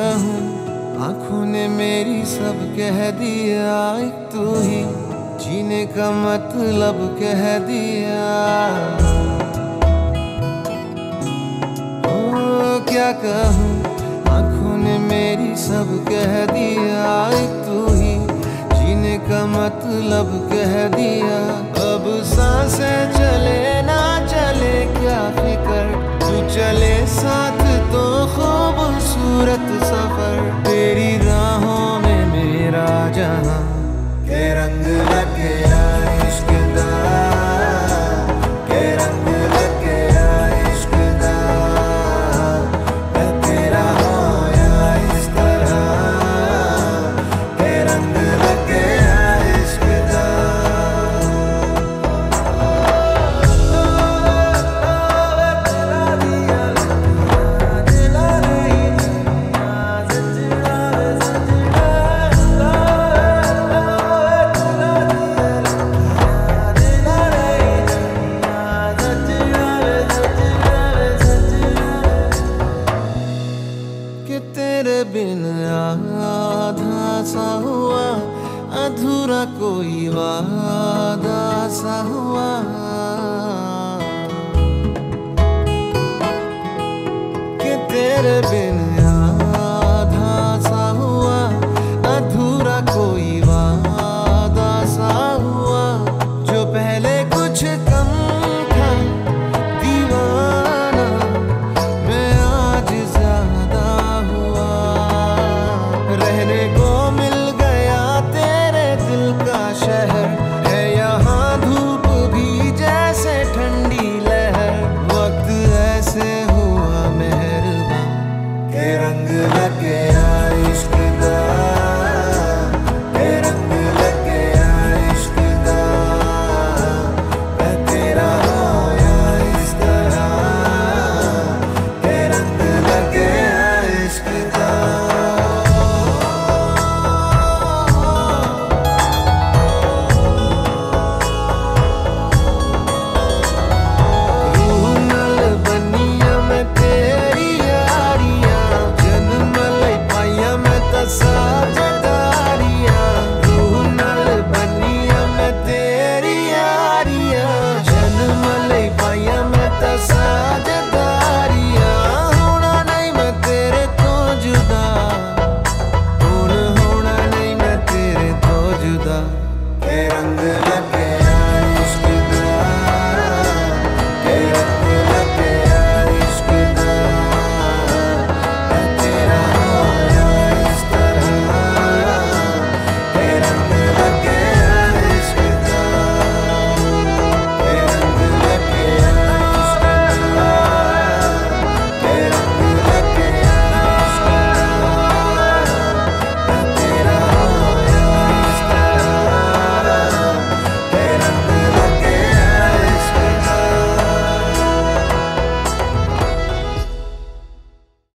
कहूँ, आंखों ने मेरी सब कह दिया, एक तू ही जीने का मतलब कह दिया। ओ क्या कहूँ, आंखों ने मेरी सब कह दिया, एक तू ही जीने का मतलब कह दिया। अब सांसें चले ना चले क्या फिकर, तू चले साथ तो खूबसूरत सफर। तेरी राहों में मेरा जहां के रंग लगे इश्क दा, के रंग लगे इश्क दा। मैं तेरा होया इस तरह, के रंग लगे इश्क दा। कि तेरे बिन आधा सा हुआ, अधूरा कोई वादा सा हुआ। कि तेरे बिन आधा सा हुआ, अधूरा कोई वादा सा हुआ। जो पहले कुछ कम था दीवाना, मैं आज ज्यादा हुआ। रहने को मिल गया तेरे दिल का शहर, है यहाँ धूप भी जैसे ठंडी लहर। वक्त ऐसे हुआ मेहरबान, के रंग लगे